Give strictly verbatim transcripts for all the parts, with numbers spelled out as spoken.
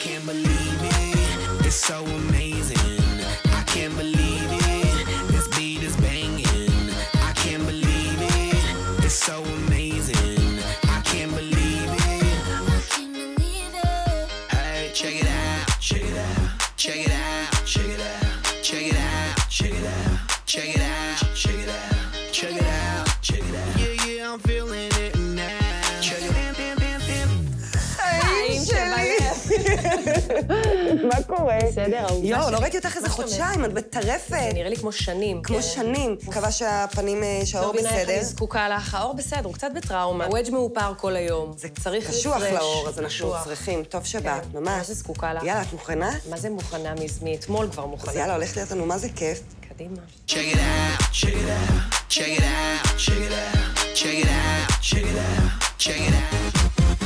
can't believe it, it's so amazing. I can't believe it, this beat is banging. I can't believe it, it's so amazing. I can't believe it, I can't believe it. Hey, check it out, check it out, check it out, check it out, check it out, check it out, check it out, check it out, check it out, check it out. Yeah, yeah, I'm feeling it now. Check it out. מה קורה? בסדר, אהובה. יואו, לא ראיתי אותך איזה חודשיים, את בטרפת. נראה לי כמו שנים. כמו שנים. מקווה שהפנים, שהאור בסדר. לא מבינה איך אני זקוקה לך. האור בסדר, הוא קצת בטראומה. הוודג' מאופר כל היום. זה צריך קשוח לאור, אז אנחנו צריכים. טוב שבאת, ממש. מה זה זקוקה לך? יאללה, את מוכנה? מה זה מוכנה? מאתמול כבר מוכנה. אז יאללה, הולכת להיות לנו, מה זה כיף? קדימה. Check it out, check it out, check it out, check it out, check it out, check it out, check it out.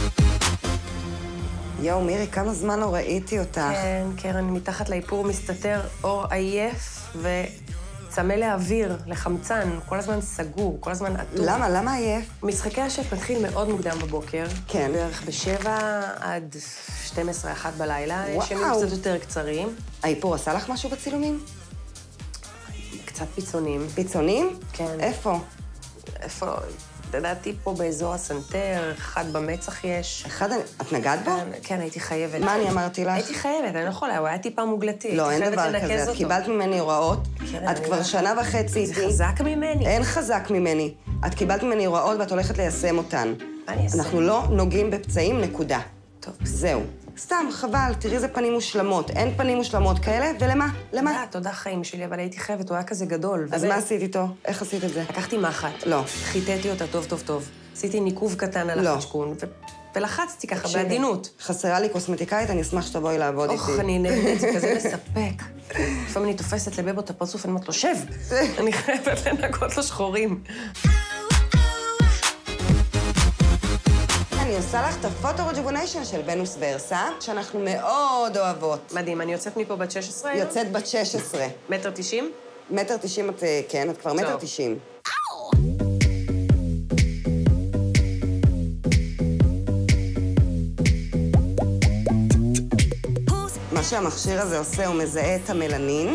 יואו, מירי, כמה זמן לא ראיתי אותך. כן, קרן, מתחת לאיפור מסתתר אור עייף וצמא לאוויר, לחמצן, כל הזמן סגור, כל הזמן עטוב. למה? למה עייף? משחקי השף מתחיל מאוד מוקדם בבוקר. כן. בערך בשבע עד שתים עשרה אחת בלילה. וואו. יש ימים קצת יותר קצרים. האיפור עשה לך משהו בצילומים? קצת פיצונים. פיצונים? כן. איפה? איפה? לדעתי פה באזור הסנטר, אחד במצח יש. אחד, את נגעת בו? כן, כן, הייתי חייבת. מה אני אמרתי לך? הייתי חייבת, אני לא יכולה, הוא היה טיפה מוגלתי. לא, אין דבר כזה, את קיבלת ממני הוראות, את כבר שנה וחצי איתי. זה חזק ממני. אין חזק ממני. את קיבלת ממני הוראות ואת הולכת ליישם אותן. מה אני אעשה? אנחנו לא נוגעים בפצעים, נקודה. טוב. זהו. סתם, חבל, תראי איזה פנים מושלמות. אין פנים מושלמות כאלה, ולמה? למה? תודה, תודה חיים שלי, אבל הייתי חייבת, הוא היה כזה גדול. אז מה עשית איתו? איך עשית את זה? לקחתי מחט. לא. חיטאתי אותה טוב טוב טוב. עשיתי ניקוב קטן על החשקון, ולחצתי ככה בעדינות. חסרה לי קוסמטיקאית, אני אשמח שתבואי לעבוד איתי. אוח, אני נהנית, זה כזה מספק. לפעמים אני תופסת לבבו את הפרצוף, אני אומרת לו, שב! אני חייבת לנקות לו שחורים. אני עושה לך את הפוטו-רג'ובוניישן של ונוס ורסה, שאנחנו מאוד אוהבות. מדהים, אני יוצאת מפה בת שש עשרה היום? יוצאת בת שש עשרה. מטר תשעים? מטר תשעים את, כן, את כבר מטר תשעים. מה שהמכשיר הזה עושה, הוא מזהה את המלנין,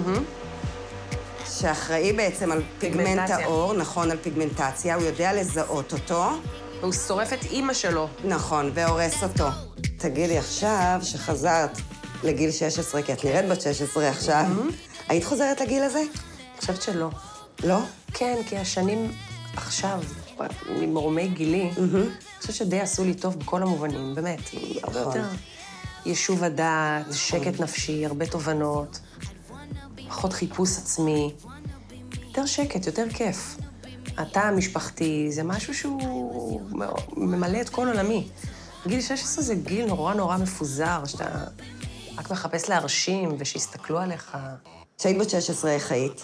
שאחראי בעצם על פיגמנט האור, נכון, על פיגמנטציה, הוא יודע לזהות אותו. והוא שורף את אימא שלו. נכון, והורס אותו. תגידי, עכשיו שחזרת לגיל שש עשרה, כי את נראית בת שש עשרה עכשיו, היית חוזרת לגיל הזה? אני חושבת שלא. לא? כן, כי השנים עכשיו, ממרומי גילי, אני חושבת שדי עשו לי טוב בכל המובנים, באמת. הרבה יותר יישוב הדעת, שקט נפשי, הרבה תובנות, פחות חיפוש עצמי, יותר שקט, יותר כיף. התא המשפחתי זה משהו שהוא ממלא את כל עולמי. גיל שש עשרה זה גיל נורא נורא מפוזר, שאתה רק מחפש להרשים ושיסתכלו עליך. כשהיית בת שש עשרה, איך היית?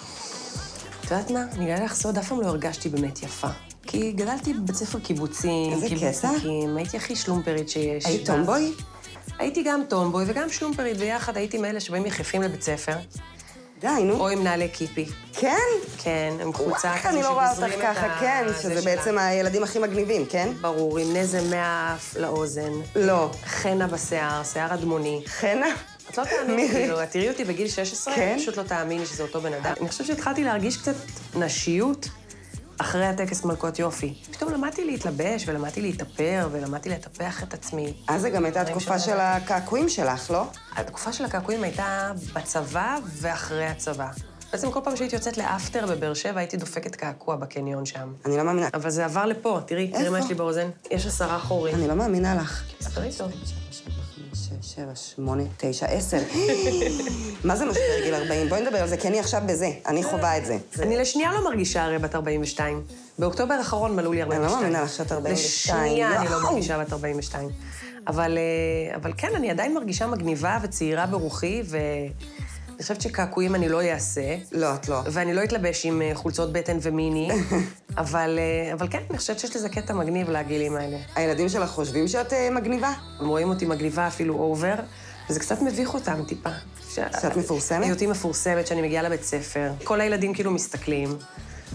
את יודעת מה? אני גדלתי לך סוד, אף פעם לא הרגשתי באמת יפה. כי גדלתי בבית ספר קיבוצים, איזה קיבוצניקים, הייתי הכי שלומפרית שיש. היית טומבוי? הייתי גם טומבוי וגם שלומפרית, ויחד הייתי מאלה שבאים יחפים לבית ספר. די, נו. או עם נעלי קיפי. כן? כן, עם חולצה כזו אני לא רואה אותך שגוזרים את ככה, כן, שזה בעצם הילדים הכי מגניבים, כן? ברור, עם נזם מהאף לאוזן. לא. חנה בשיער, שיער אדמוני. חנה? את לא תאמיני, כאילו, את תראי אותי בגיל שש עשרה, כן? פשוט לא תאמיני שזה אותו בן אדם. אני חושבת שהתחלתי להרגיש קצת נשיות אחרי הטקס מלכות יופי. פתאום למדתי להתלבש, ולמדתי להתאפר, ולמדתי לטפח את עצמי. אז זה גם הייתה התקופה של הקעקועים שלך, לא? התקופה של הקעקועים הייתה בצבא ואחרי הצבא. בעצם כל פעם שהייתי יוצאת לאפטר בבאר שבע, הייתי דופקת קעקוע בקניון שם. אני לא מאמינה. אבל זה עבר לפה, תראי, תראי מה יש לי באוזן. יש עשרה חורים. אני לא מאמינה לך. ספרי טוב. שש, שבע, שמונה, תשע, עשר. מה זה משבר גיל ארבעים? בואי נדבר על זה, כי אני עכשיו בזה. אני חווה את זה. אני לשנייה לא מרגישה הרי בת ארבעים ושתיים. באוקטובר האחרון מלאו לי ארבעים ושתיים. אני לא מאמינה לך שאת ארבעים ושתיים. לשנייה אני לא מרגישה בת ארבעים ושתיים. אבל, אבל כן, אני עדיין מרגישה מגניבה וצעירה ברוחי, ואני חושבת שקעקועים אני לא אעשה. לא, את לא. ואני לא אתלבש עם חולצות בטן ומיני, אבל, אבל כן, אני חושבת שיש לזה קטע מגניב לגילים האלה. הילדים שלך חושבים שאת מגניבה? הם רואים אותי מגניבה אפילו אובר, וזה קצת מביך אותם טיפה. שאת מפורסמת? היותי מפורסמת, שאני מגיעה לבית ספר. כל הילדים כאילו מסתכלים,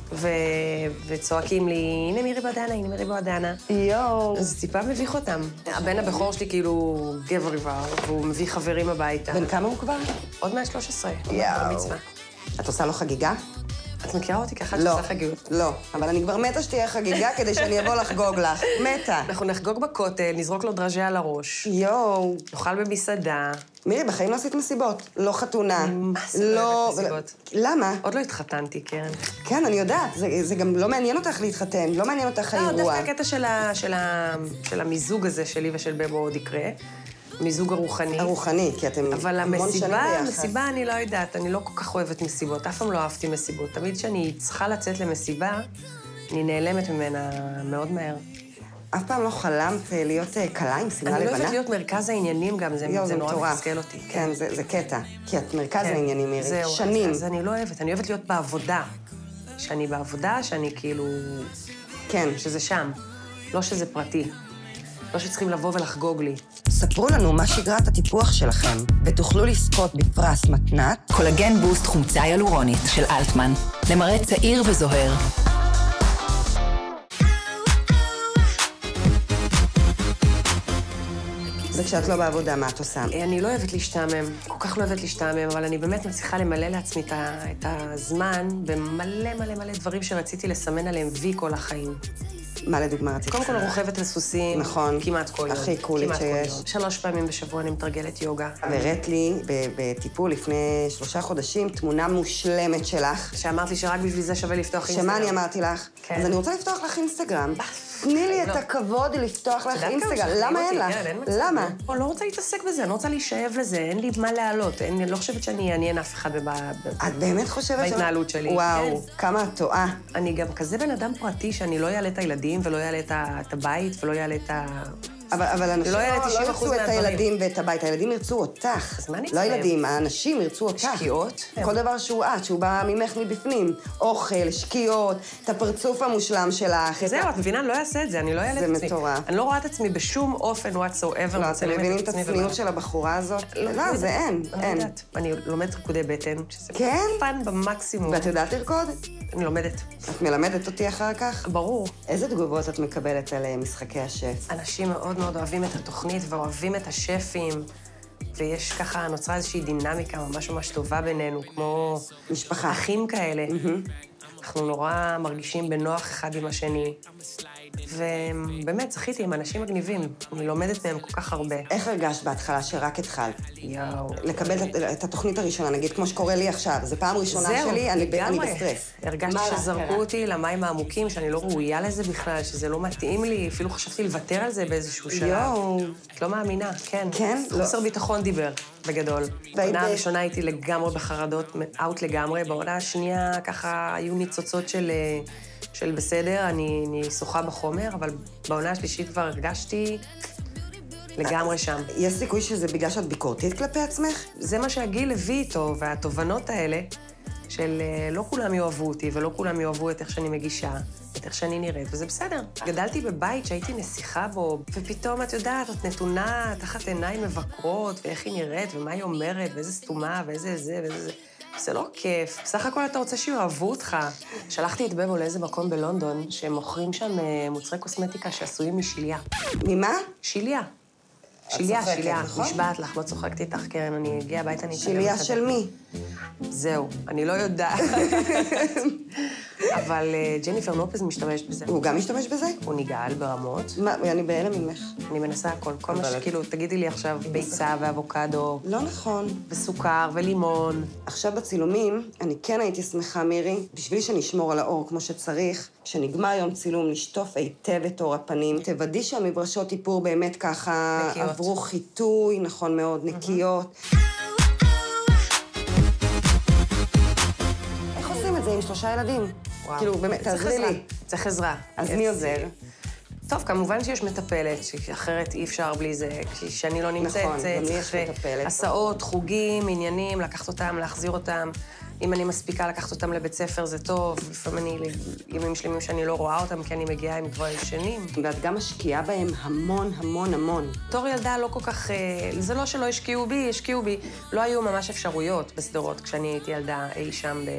ו... וצועקים לי, הנה מירי בדנה, הנה מירי בדנה. יואו. אז טיפה מביך אותם. הבן הבכור שלי כאילו גבר כבר, והוא מביא חברים הביתה. בן כמה הוא כבר? עוד מעט שלוש עשרה. יואו. מצווה. את עושה לו חגיגה? את מכירה אותי כאחת לא, שעושה חגיגות? לא, אבל אני כבר מתה שתהיה חגיגה כדי שאני אבוא לחגוג לך. מתה. אנחנו נחגוג בכותל, נזרוק לו דרז'ה על הראש. יואו. נאכל במסעדה. מירי, בחיים לא עשית מסיבות. לא חתונה. מה זה לא אוהבת מסיבות? למה? עוד לא התחתנתי, קרן. כן, אני יודעת. זה, זה גם לא מעניין אותך להתחתן, לא מעניין אותך האירוע. לא, דווקא הקטע של, ה, של, ה, של המיזוג הזה שלי ושל בבו עוד יקרה. מיזוג הרוחני. הרוחני, כי אתם אבל המון שנים ביחד. אבל המסיבה, המסיבה אני לא יודעת, אני לא כל כך אוהבת מסיבות, אף פעם לא אהבתי מסיבות. תמיד כשאני צריכה לצאת למסיבה, אני נעלמת ממנה מאוד מהר. אף פעם לא חלמת להיות קלה עם שמלה לבנה? אני לא אוהבת להיות מרכז העניינים גם, זה, יו, זה זה נורא מתסכל אותי. כן, זה, זה קטע. כי את מרכז כן. העניינים, מירי. זהו, שנים. אז, אז אני לא אוהבת, אני אוהבת להיות בעבודה. שאני בעבודה, שאני כאילו... כן. שזה שם, לא שזה פרטי. לא שצריכים לבוא ולחגוג לי. ספרו לנו מה שגרת הטיפוח שלכם, ותוכלו לזכות בפרס מתנת. קולגן בוסט חומצה ילורונית של אלטמן, למראה צעיר וזוהר. וכשאת לא בעבודה, מה את עושה? אני לא אוהבת להשתעמם, כל כך לא אוהבת להשתעמם, אבל אני באמת מצליחה למלא לעצמי את הזמן במלא מלא מלא דברים שרציתי לסמן עליהם וי כל החיים. מה לדוגמה רציתי? קודם כל רוכבת לסוסים, נכון. כמעט כל יום. הכי קולית שיש. שלוש פעמים בשבוע אני מתרגלת יוגה. והראית לי בטיפול לפני שלושה חודשים תמונה מושלמת שלך. שאמרת לי שרק בשביל זה שווה לפתוח אינסטגרם. שמה אני אמרתי לך? כן. אז אני רוצה לפתוח לך אינסטגרם. תני לי את הכבוד לפתוח לך אינסטגרם. למה אין לך? למה? אני לא רוצה להתעסק בזה, אני לא רוצה להישאב לזה, אין לי מה להעלות. אני לא חושבת שאני אעניין אף אחד את באמת חושבת בהתנהלות שלי. וואו, כמה את טועה. אני גם כזה בן אדם פרטי שאני לא אעלה את הילדים ולא אעלה את הבית ולא יעלה את ה... אבל, אבל אנשים לא, לא, לא לא ירצו את הילדים ואת הבית, הילדים ירצו אותך. אז מה אני לא הילדים, האנשים ירצו אותך. שקיעות? כל דבר שהוא את, שהוא בא ממך מבפנים. אוכל, שקיעות, את הפרצוף המושלם שלך. זהו, את מבינה, אני לא אעשה את זה, אני לא אעלה את עצמי. זה מטורף. אני לא רואה את עצמי בשום אופן whatsoever. לא, אתם מבינים את הצניעות של הבחורה הזאת? לא, זה אין, אין. אני לומדת ריקודי בטן, שזה כן? פן במקסימום. ואת יודעת לרקוד? אני לומדת. את מלמדת אותי אחר כך? ברור. איזה תגובות את מקבלת על משחקי השף? אנשים מאוד מאוד אוהבים את התוכנית ואוהבים את השפים, ויש ככה, נוצרה איזושהי דינמיקה ממש ממש טובה בינינו, כמו... משפחה. אחים כאלה. אנחנו נורא מרגישים בנוח אחד עם השני. ובאמת, זכיתי עם אנשים מגניבים. אני לומדת מהם כל כך הרבה. איך הרגשת בהתחלה שרק התחלת? יאו. לקבל את, את התוכנית הראשונה, נגיד, כמו שקורה לי עכשיו. זו פעם ראשונה זהו, שלי, אני, לגמרי. אני בסטרס. הרגשתי שזרקו אותי למים העמוקים, שאני לא ראויה לזה בכלל, שזה לא מתאים לי. אפילו חשבתי לוותר על זה באיזשהו שלב. יואו. את לא מאמינה, כן. כן? חוסר לא. ביטחון דיבר, בגדול. והיית- בעונה הראשונה הייתי לגמרי בחרדות, אאוט לגמרי. בעונה השנייה, ככה, היו ניצוצות של... של בסדר, אני, אני שוחה בחומר, אבל בעונה השלישית כבר הרגשתי לגמרי שם. יש סיכוי שזה בגלל שאת ביקורתית כלפי עצמך? זה מה שהגיל הביא איתו, והתובנות האלה, של לא כולם יאהבו אותי, ולא כולם יאהבו את איך שאני מגישה, את איך שאני נראית, וזה בסדר. גדלתי בבית שהייתי נסיכה בו, ופתאום, את יודעת, את נתונה תחת עיניים מבקרות, ואיך היא נראית, ומה היא אומרת, ואיזה סתומה, ואיזה זה, ואיזה זה. זה לא כיף. בסך הכל אתה רוצה שיאהבו אותך. שלחתי את בבו לאיזה מקום בלונדון, שהם מוכרים שם מוצרי קוסמטיקה שעשויים משיליה. ממה? שיליה. שיליה, צוחקת, שיליה. נכון? נשבעת לך, לא צוחקת איתך, קרן, אני אגיע הביתה, אני... שיליה של מי? זהו, אני לא יודעת. אבל uh, ג'ניפר לופז משתמשת בזה. הוא גם משתמש בזה? הוא נגעל ברמות. מה, אני בהלם ממך. אני מנסה הכל. כל מה אבל- שכאילו, תגידי לי עכשיו ביצה ואבוקדו, לא נכון. וסוכר ולימון. עכשיו בצילומים, אני כן הייתי שמחה, מירי, בשביל שנשמור על האור כמו שצריך, כשנגמר יום צילום, לשטוף היטב את אור הפנים. תוודאי שהמברשות איפור באמת ככה נקיות. עברו חיטוי, נכון מאוד, נקיות. איך עושים את זה עם שלושה ילדים? וואו. כאילו, באמת, צריך תעזרי עזרה. לי. צריך עזרה. אז מי עוזר? טוב, כמובן שיש מטפלת, שאחרת אי אפשר בלי זה. כשאני לא נמצאת, נכון, זה גם לי צריך יש מטפלת. הסעות, חוגים, עניינים, לקחת אותם, להחזיר אותם. אם אני מספיקה לקחת אותם לבית ספר, זה טוב. לפעמים אני, ימים שלמים שאני לא רואה אותם, כי אני מגיעה עם כבר ישנים. ואת גם משקיעה בהם המון, המון, המון. בתור ילדה לא כל כך... אה, זה לא שלא השקיעו בי, השקיעו בי. לא היו ממש אפשרויות בסדרות כשאני הייתי ילדה אי שם ב...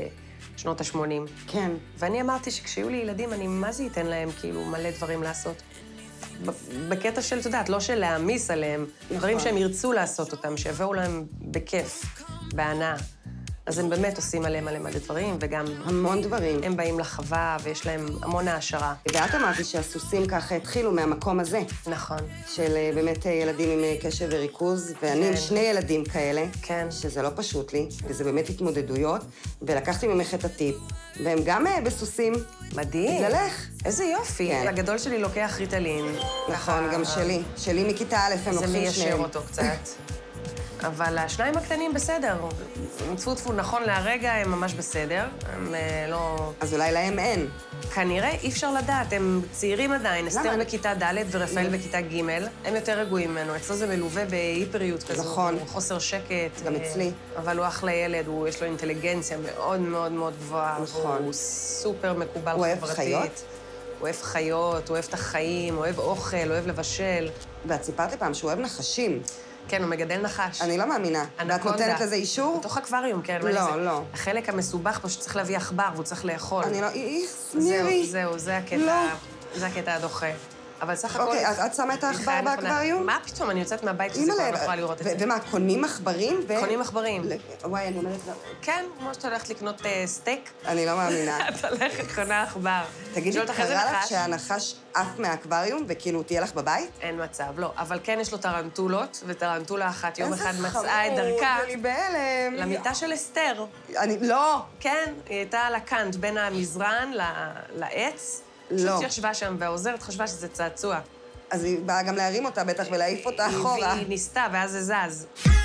שנות ה-שמונים. כן. ואני אמרתי שכשיהיו לי ילדים, אני מה זה ייתן להם כאילו מלא דברים לעשות. בקטע של, את יודעת, לא של להעמיס עליהם, נכון. דברים שהם ירצו לעשות אותם, שיבואו להם בכיף, בהנאה. אז הם באמת עושים עליהם מלא מלא דברים, וגם... המון דברים. הם באים לחווה, ויש להם המון העשרה. ואת אמרתי שהסוסים ככה התחילו מהמקום הזה. נכון. של באמת ילדים עם קשב וריכוז, ואני עם שני ילדים כאלה. כן. שזה לא פשוט לי, וזה באמת התמודדויות, ולקחתי ממך את הטיפ, והם גם בסוסים. מדהים. זה לך. איזה יופי. כן. הגדול שלי לוקח ריטלין. נכון, גם שלי. שלי מכיתה א', הם לוקחים שניהם. זה מיישר אותו קצת. אבל השניים הקטנים בסדר. צפו צפו, נכון להרגע, הם ממש בסדר. הם לא... אז אולי להם אין. כנראה אי אפשר לדעת, הם צעירים עדיין. אסתר בכיתה ד' ורפאל בכיתה ג', הם יותר רגועים ממנו. אצלו זה מלווה בהיפריות כזו. נכון. חוסר שקט. גם אצלי. אבל הוא אחלה ילד, יש לו אינטליגנציה מאוד מאוד מאוד גבוהה. נכון. הוא סופר מקובל חברתית. הוא אוהב חיות? הוא אוהב חיות, הוא אוהב את החיים, הוא אוהב אוכל, אוהב לבשל. ואת סיפרת לי פעם שהוא אוהב נחשים. כן, הוא מגדל נחש. אני לא מאמינה. ואת נותנת לזה אישור? בתוך אקווריום, כן. לא, לא. החלק המסובך פה שצריך להביא עכבר, והוא צריך לאכול. אני לא... איכס, מירי. זהו, זהו, זה הקטע... זה הקטע הדוחה. אבל סך הכל... אוקיי, את שמה את העכבר באקווריום? מה פתאום? אני יוצאת מהבית שזה כבר לא יכולה לראות את זה. ומה, קונים עכברים? קונים עכברים. וואי, אני אומרת... כן, כמו שאתה הולכת לקנות סטייק. אני לא מאמינה. את הולכת, קונה עכבר. תגידי, קרה לך שהנחש עף מהאקווריום וכאילו תהיה לך בבית? אין מצב, לא. אבל כן יש לו טרנטולות, וטרנטולה אחת יום אחד מצאה את דרכה... אני בהלם. למיטה של אסתר. אני... לא. כן, היא הייתה על הקאנט בין המזרן לעץ. לא. פשוט ישבה שם, והעוזרת חשבה שזה צעצוע. אז היא באה גם להרים אותה בטח ולהעיף אותה אחורה. היא ניסתה, ואז זה זז.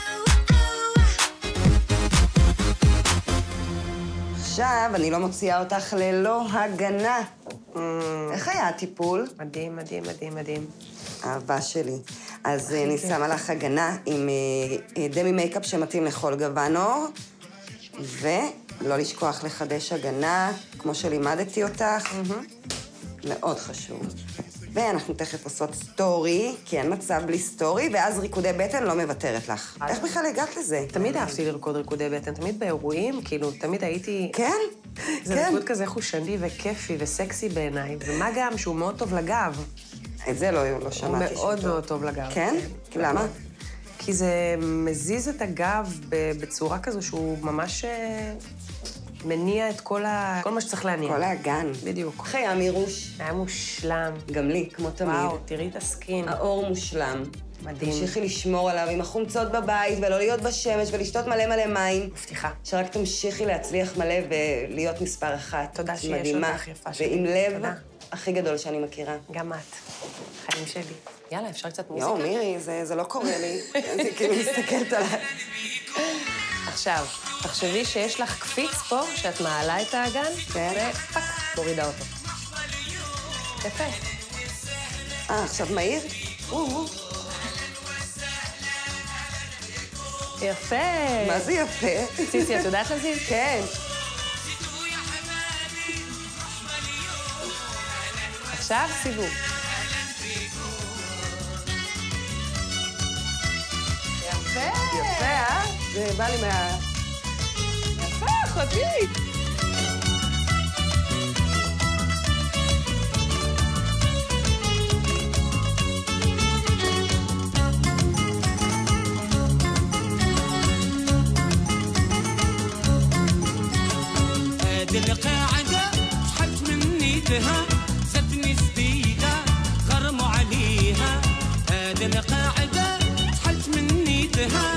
עכשיו, אני לא מוציאה אותך ללא הגנה. איך היה הטיפול? מדהים, מדהים, מדהים, מדהים. אהבה שלי. אז אני שמה לך הגנה עם דמי מייקאפ שמתאים לכל גוון עור, ולא לשכוח לחדש הגנה, כמו שלימדתי אותך. מאוד חשוב. ואנחנו תכף עושות סטורי, כי אין מצב בלי סטורי, ואז ריקודי בטן לא מוותרת לך. איך בכלל הגעת לזה? תמיד אהבתי לרקוד ריקודי בטן, תמיד באירועים, כאילו, תמיד הייתי... כן? זה ריקוד כזה חושני וכיפי וסקסי בעיניי, ומה גם שהוא מאוד טוב לגב. את זה לא, לא שמעתי שהוא טוב. הוא מאוד מאוד טוב לגב. כן? למה? כי זה מזיז את הגב בצורה כזו שהוא ממש... מניע את כל ה... כל מה שצריך להניע. כל האגן. בדיוק. איך היה מירוש? היה מושלם. גם לי, כמו תמיד. וואו, תראי את הסקין. האור מושלם. מדהים. תמשיכי לשמור עליו עם החומצות בבית, ולא להיות בשמש, ולשתות מלא מלא מים. מבטיחה. שרק תמשיכי להצליח מלא ולהיות מספר אחת. תודה שיש אותך יפה שלי. ועם לב הכי גדול שאני מכירה. גם את. חיים שלי. יאללה, אפשר קצת מוזיקה? יואו, מירי, זה, זה לא קורה לי. אני כאילו מסתכלת עליי. עכשיו, תחשבי שיש לך קפיץ פה, שאת מעלה את האגן, כן. ופק, מורידה אותו. יפה. אה, עכשיו מהיר? יפה. מה זה יפה? ציצי, את יודעת לזיז? כן. עכשיו סיבוב. יפה. יפה, אה? זה בא לי מה... יפה, אחותי. هذه القاعدة سحبت من نيتها زادني جديدة غرموا عليها هذه القاعدة سحبت من نيتها